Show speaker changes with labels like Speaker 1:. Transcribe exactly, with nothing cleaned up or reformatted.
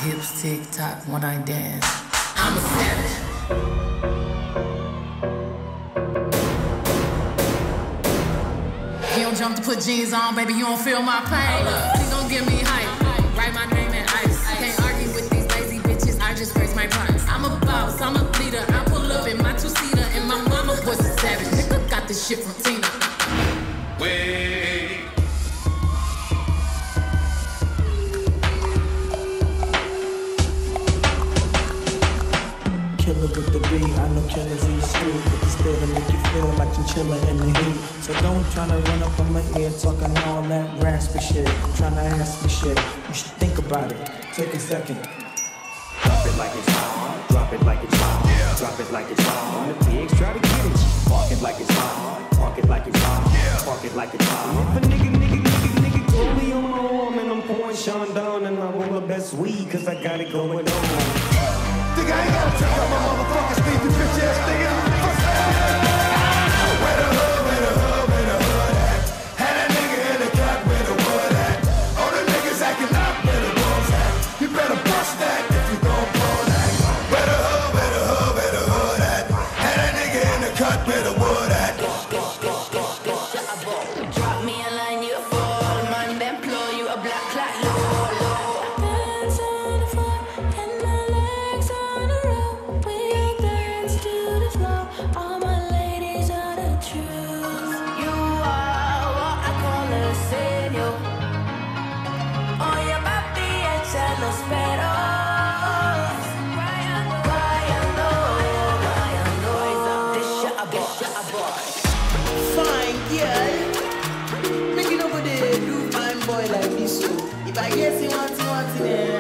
Speaker 1: Hips tick tock when I dance. I'm a savage. You don't jump to put jeans on, baby, you don't feel my pain. Please don't give me hype. Write my name in ice. Can't argue with these lazy bitches, I just raise my price. I'm a boss, I'm a leader. I pull up in my two-seater, and my mama was a savage. Nigga got this shit from Tina. Wait.
Speaker 2: Killer with the beat, I know killers eat street, but still to make you feel like chinchilla in the heat. So don't tryna run up on my ear talking all that raspy shit, tryna ask me shit. You should think about it. Take a second.
Speaker 3: Drop it like it's hot, drop it like it's hot, yeah. Drop it like it's hot. The pigs try to get it. Park it like it's hot, park it like it's hot, yeah. Park it like it's hot. If a nigga, nigga, nigga, nigga, throw me on my arm and I'm pouring Sean down and I roll the best weed cause I got it going on.
Speaker 4: Think I ain't gotta take out my motherfucking speed, you bitch ass nigga. Where the hood, where the hood, where the hood at? Had that nigga in the cut, where the wood at? All the niggas acting up, where the wolves at? You better bust that if you gon' blow that. Where the hood, where the hood, where the hood at? Had that nigga in the cut, where the wood at?
Speaker 5: Drop me a line, you a fall, man, then blow you a black clock, low, low. Hands on the floor, and my legs on the road. We dance to the flow, all my ladies are the truth. You are what I call a señor. Oye papi, echa los peros. Rayando, rayando, this shit a boy.
Speaker 2: Fine girl, make it over there, do fine boy like this. So if I guess you want, you want it,